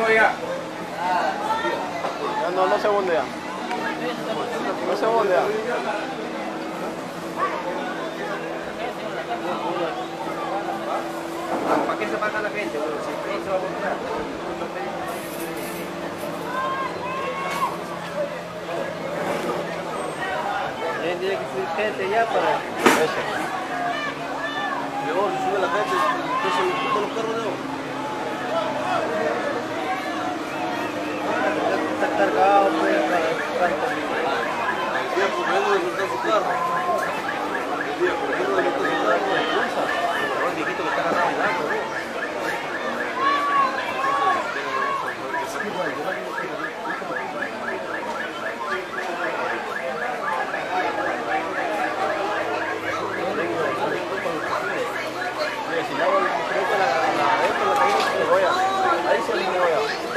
No se bondea. No se bondea. ¿Para qué se paga la gente? Bueno, si se va a comprar. Tiene que subir gente ya para eso. Luego sube la gente, entonces todos los carros de oro. Está cargado, pues, para el carro. El día corriendo de montar su carro. El día corriendo de montar su carro, expulsa. Pero el viejito que está agarrado en algo, ¿no? Si le hago el creo la caída se le voy a. Ahí se le voy a.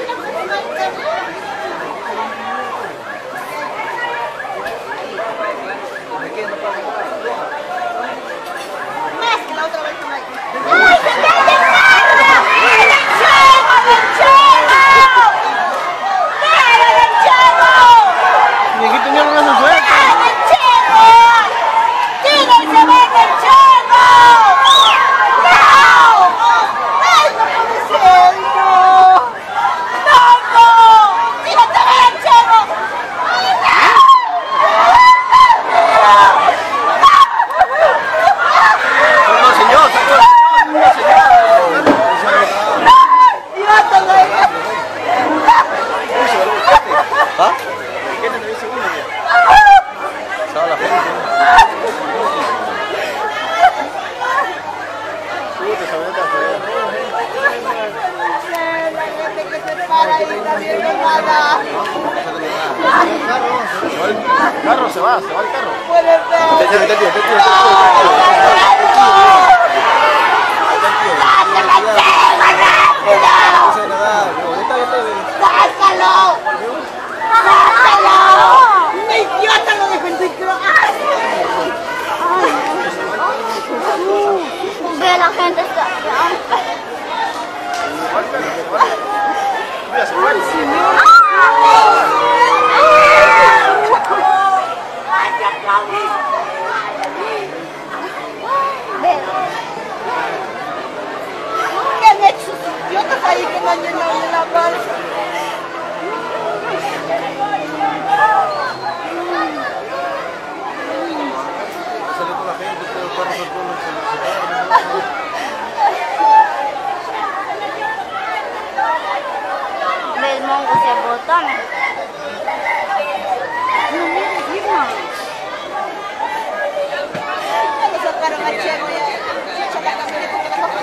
Más que la otra vez que me... Viejito, ya no me hace suerte. Carro se va el carro. ¡Un idiota lo dejó en ciclo! Ve, la gente está... Mira, se fue. ¿Qué han hecho sus idiotas ahí que no han llenado de la balsa? Salió con la gente, pero el carro se pone El mongo se botón. Le sacaron a Chego ya. La camioneta que dejó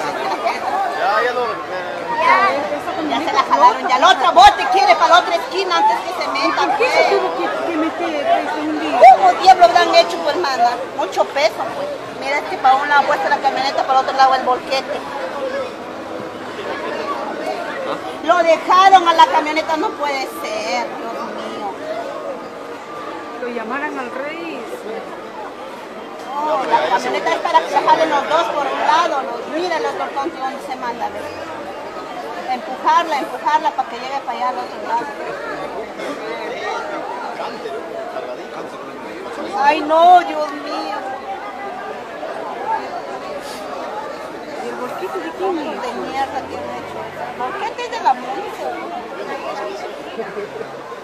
ya se la jalaron. Ya la otra bote quiere para la otra esquina antes que se meta. ¿Por qué se tuvo que meter un día? ¿Cómo diablos lo han hecho, pues, hermana? Mucho peso, pues. Mira, es que para un lado puesta la camioneta, para el otro lado el volquete. Lo dejaron a la camioneta, no puede ser, Dios mío. Lo llamaran al rey. No, la camioneta es para que se jalen los dos por un lado. Mira el otro tonto donde se manda, ¿ves? Empujarla para que llegue para allá al otro lado. Ay, no, Dios mío. ¿Y el bolquete de quién es? De mierda que han hecho eso. ¿Por qué te de la música?